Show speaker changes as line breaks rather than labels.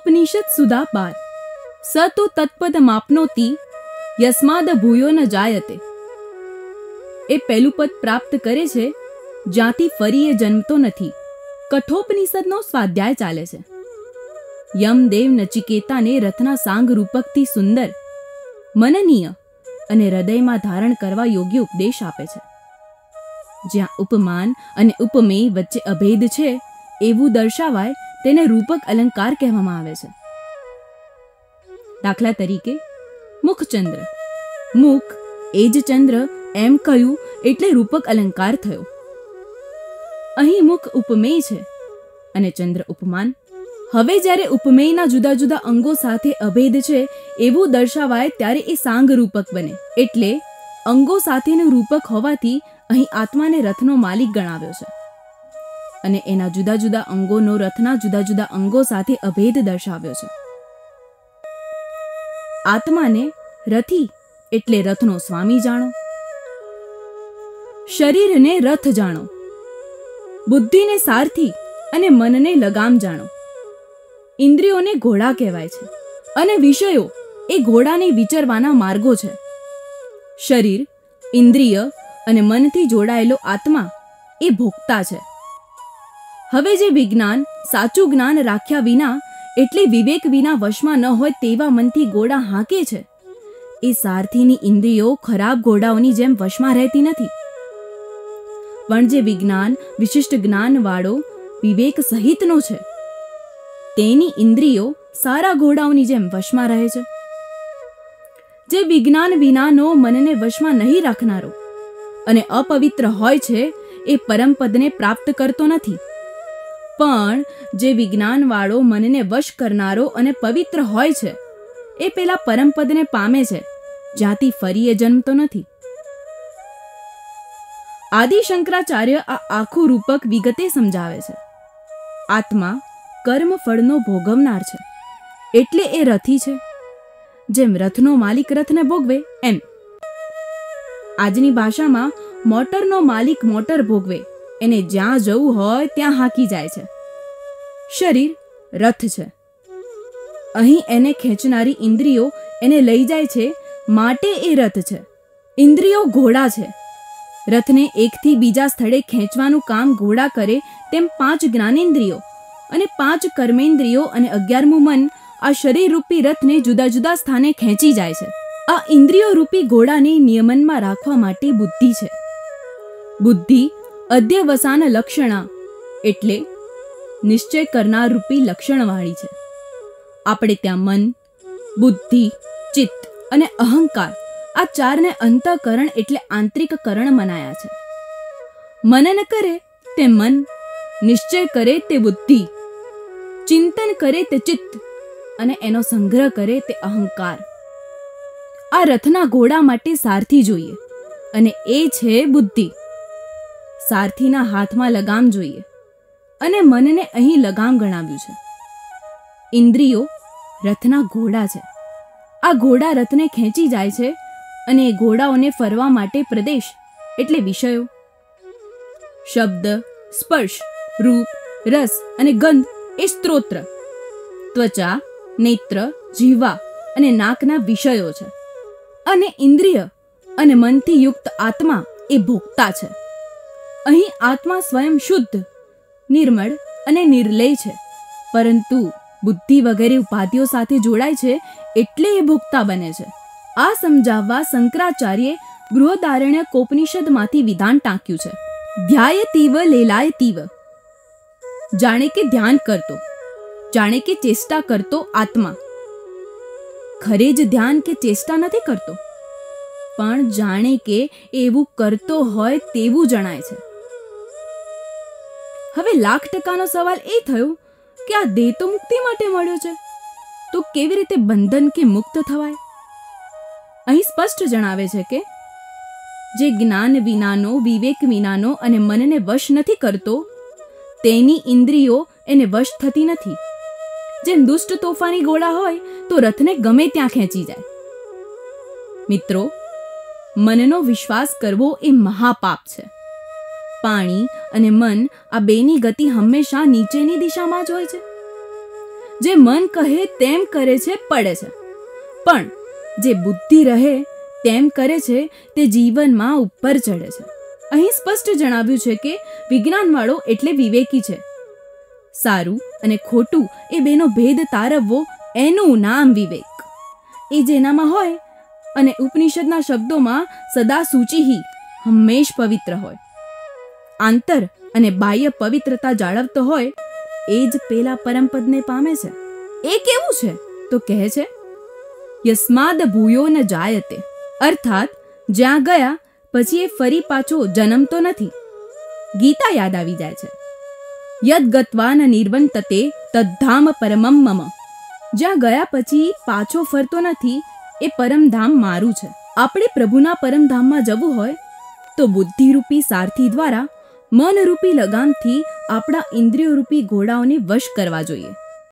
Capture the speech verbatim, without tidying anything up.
કઠોપનિષદ સુધા પાર સ તો તત્પદ માપનોતી યસ્માદ ભૂયો ન જાયતે. એ પહેલું પદ પ્રાપ્ત કરે છે જ્યાંથી ફરી એ જન્મતો નથી. કઠોપનિષદનો સ્વાધ્યાય ચાલે છે. યમદેવ નચિકેતાને રથના સાંગ રૂપકથી સુંદર, મનનીય અને હૃદયમાં ધારણ કરવા યોગ્ય ઉપદેશ આપે છે. જ્યાં ઉપમાન અને ઉપમેય વચ્ચે અભેદ છે એવું દર્શાવાય તેને રૂપક અલંકાર કહેવામાં આવે છે. દાખલા તરીકે મુખચંદ્ર, મુખ એ જ ચંદ્ર એમ કહ્યું એટલે રૂપક અલંકાર થયો. અહીં મુખ ઉપમેય છે અને ચંદ્ર ઉપમાન. હવે જ્યારે ઉપમેયના જુદા જુદા અંગો સાથે અભેદ છે એવું દર્શાવાય ત્યારે એ સાંગ રૂપક બને. એટલે અંગો સાથેનું રૂપક હોવાથી અહીં આત્માને રથનો માલિક ગણાવ્યો છે અને એના જુદા જુદા અંગોનો રથના જુદા જુદા અંગો સાથે અભેદ દર્શાવ્યો છે. આત્માને રથી એટલે રથનો સ્વામી જાણો, શરીરને રથ જાણો, બુદ્ધિને સારથી અને મનને લગામ જાણો. ઇન્દ્રિયોને ઘોડા કહેવાય છે અને વિષયો એ ઘોડાને વિચરવાના માર્ગો છે. શરીર, ઇન્દ્રિય અને મનથી જોડાયેલો આત્મા એ ભોગતા છે. હવે જે વિજ્ઞાન સાચું જ્ઞાન રાખ્યા વિના એટલે વિવેક વિના વશમાં ન હોય તેવા મનથી ઘોડા હાંકે છે, એ સારથીની ઇન્દ્રિયો ખરાબ ઘોડાઓની જેમ વશમાં રહેતી નથી. પણ જે વિજ્ઞાન વિશિષ્ટ જ્ઞાન વાળો વિવેક સહિતનો છે તેની ઇન્દ્રિયો સારા ઘોડાઓની જેમ વશમાં રહે છે. જે વિજ્ઞાન વિનાનો મનને વશમાં નહીં રાખનારો અને અપવિત્ર હોય છે એ પરમપદને પ્રાપ્ત કરતો નથી. પણ જે વિજ્ઞાનવાળો મનને વશ કરનારો અને પવિત્ર હોય છે એ પેલા પરમપદને પામે છે જ્યાંથી ફરી એ જન્મતો નથી. આદિ શંકરાચાર્ય આ આખું રૂપક વિગતે સમજાવે છે. આત્મા કર્મ ફળનો ભોગવનાર છે એટલે એ રથી છે. જેમ રથનો માલિક રથને ભોગવે એમ આજની ભાષામાં મોટરનો માલિક મોટર ભોગવે એને જ્યાં જવું હોય ત્યાં હાંકી જાય છે. શરીર રથ છે. અહીં એને ખેંચનારી ઇન્દ્રિયો એને લઈ જાય છે માટે એ રથ છે. ઇન્દ્રિયો ઘોડા છે. રથને એકથી બીજા સ્થળે ખેંચવાનું કામ ઘોડા કરે તેમ પાંચ જ્ઞાનેન્દ્રિયો અને પાંચ કર્મેન્દ્રિયો અને અગિયારમું મન આ શરીર રૂપી રથને જુદા જુદા સ્થાને ખેંચી જાય છે. આ ઇન્દ્રિયો રૂપી ઘોડાને નિયમનમાં રાખવા માટે બુદ્ધિ છે. બુદ્ધિ અધ્યવસાન લક્ષણા એટલે નિશ્ચય કરનાર રૂપી લક્ષણવાળી છે. આપણે ત્યાં મન, બુદ્ધિ, ચિત્ત અને અહંકાર આ ચારને અંતઃકરણ એટલે આંતરિક કરણ મનાયા છે. મનન કરે તે મન, નિશ્ચય કરે તે બુદ્ધિ, ચિંતન કરે તે ચિત્ત અને એનો સંગ્રહ કરે તે અહંકાર. આ રથના ઘોડા માટે સારથી જોઈએ અને એ છે બુદ્ધિ. સારથીના હાથમાં લગામ જોઈએ અને મનને અહીં લગામ ગણાવ્યું છે. ઇન્દ્રિયો રથના ઘોડા છે. આ ઘોડા રથને ખેંચી જાય છે અને ઘોડાઓને ફરવા માટે પ્રદેશ એટલે વિષયો, શબ્દ, સ્પર્શ, રૂપ, રસ અને ગંધ એ સ્ત્રોત્ર, ત્વચા, નેત્ર, જીહ્વા અને નાકના વિષયો છે. અને ઇન્દ્રિય અને મનથી યુક્ત આત્મા એ ભોગતા છે. અહીં આત્મા સ્વયં શુદ્ધ, નિર્મળ અને નિર્લેય છે, પરંતુ બુદ્ધિ વગેરે ઉપાધિઓ સાથે જોડાય છે એટલે એ ભોગતા બને છે. આ સમજાવવા શંકરાચાર્યે બૃહદારણ્ય કોપનિષદમાંથી વિધાન ટાંક્યું છે. ધ્યાયતીવ લેલાયતીવ. જાણે કે ધ્યાન કરતો, જાણે કે ચેષ્ટા કરતો આત્મા ખરે જ ધ્યાન કે ચેષ્ટા નથી કરતો, પણ જાણે કે એવું કરતો હોય તેવું જણાય છે. હવે લાખ ટકાનો સવાલ એ થયો કે આ દેહ તો મુક્તિ માટે મળ્યો છે, તો કેવી રીતે બંધન કે મુક્ત થવાય? અહીં સ્પષ્ટ જણાવે છે કે જે જ્ઞાન વિનાનો, વિવેક વિનાનો અને મનને વશ નથી કરતો તેની ઇન્દ્રિયો એને વશ થતી નથી. જેમ દુષ્ટ તોફાની ઘોડા હોય તો રથને ગમે ત્યાં ખેંચી જાય. મિત્રો, મનનો વિશ્વાસ કરવો એ મહાપાપ છે. પાણી અને મન આ બેની ગતિ હંમેશા નીચેની દિશામાં જ હોય છે. જે મન કહે તેમ કરે છે પડે છે, પણ જે બુદ્ધિ રહે તેમ કરે છે તે જીવનમાં ઉપર ચડે છે. અહીં સ્પષ્ટ જણાવ્યું છે કે વિજ્ઞાનવાળો એટલે વિવેકી છે. સારું અને ખોટું એ બેનો ભેદ તારવવો એનું નામ વિવેક. એ જેનામાં હોય અને ઉપનિષદના શબ્દોમાં સદા સૂચિહી હંમેશ પવિત્ર હોય, આંતર અને બાહ્ય પવિત્રતા જાળવતો હોય, એ જ પેલા પરમપદને પામે છે. એ કેવું છે તો કહે છે યસ્માદ ભૂયો ન જાયતે, અર્થાત જ્યાં ગયા પછી એ ફરી પાછો જન્મતો નથી. ગીતા યાદ આવી જાય છે. યદ ગત્વા ન નિર્વંતતે તદ્ધામ પરમમ મમ, જ્યાં ગયા પછી પાછો ફરતો નથી એ પરમધામ મારું છે. આપણે પ્રભુના પરમધામમાં જવું હોય તો બુદ્ધિરૂપી સારથી દ્વારા મનરૂપી લગામથી આપણા ઇન્દ્રિયોરૂપી ઘોડાઓને વશ કરવા જોઈએ.